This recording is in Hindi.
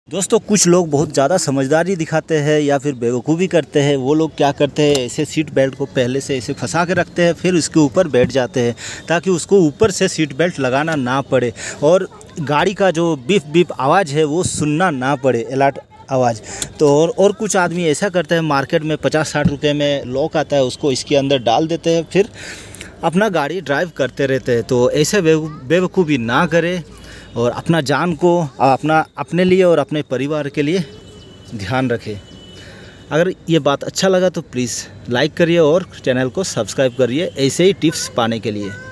दोस्तों कुछ लोग बहुत ज़्यादा समझदारी दिखाते हैं या फिर बेवकूफ़ी करते हैं। वो लोग क्या करते हैं, ऐसे सीट बेल्ट को पहले से ऐसे फंसा के रखते हैं, फिर उसके ऊपर बैठ जाते हैं ताकि उसको ऊपर से सीट बेल्ट लगाना ना पड़े और गाड़ी का जो बीप बीप आवाज़ है वो सुनना ना पड़े, अलर्ट आवाज़। तो और कुछ आदमी ऐसा करते हैं, मार्केट में 50-60 रुपये में लॉक आता है, उसको इसके अंदर डाल देते हैं, फिर अपना गाड़ी ड्राइव करते रहते हैं। तो ऐसे बेवकूफ़ी ना करें और अपना जान को अपने लिए और अपने परिवार के लिए ध्यान रखें। अगर ये बात अच्छा लगा तो प्लीज़ लाइक करिए और चैनल को सब्सक्राइब करिए ऐसे ही टिप्स पाने के लिए।